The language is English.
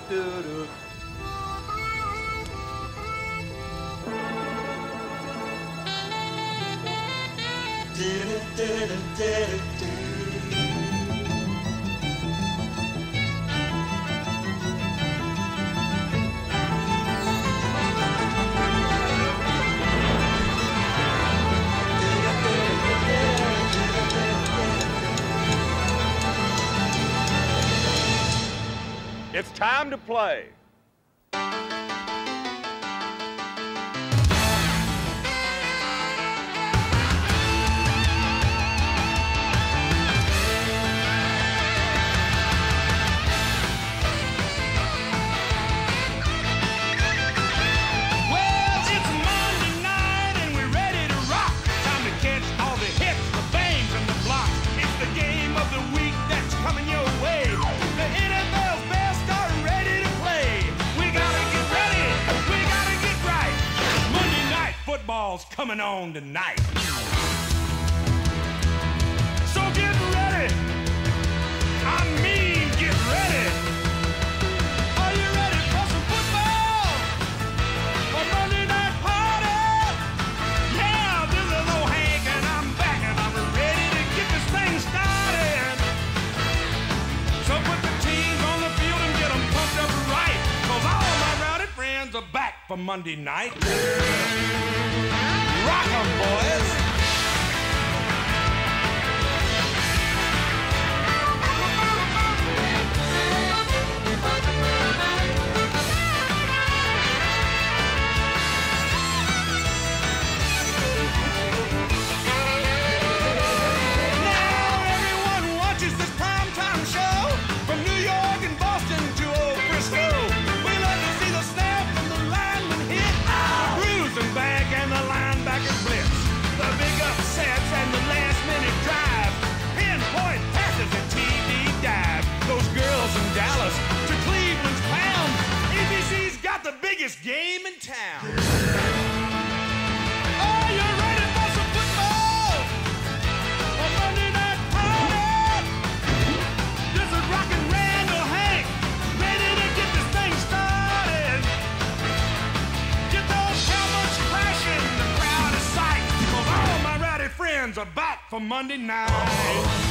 do. It's time to play. Coming on tonight. So get ready. I mean, get ready. Are you ready for some football? For Monday Night Party? Yeah, this is old Hank and I'm back and I'm ready to get this thing started. So put the teams on the field and get them pumped up right. 'Cause all my rowdy friends are back for Monday night. Rock 'em, boys! Now everyone watches this primetime show from New York and Boston to old Frisco. We love to see the snap and the lineman hit, the bruising back and the linebacker blitz, the big upsets and the last-minute drive, pinpoint passes and TD dive. Those girls in Dallas to Cleveland's pound. ABC's got the biggest game in town. Are you ready for some football? A Monday Night Party? This is Rockin' Randall Hank, ready to get this thing started. Get those helmets crashing, the crowd is psyched, 'cause all my rowdy friends are back for Monday night.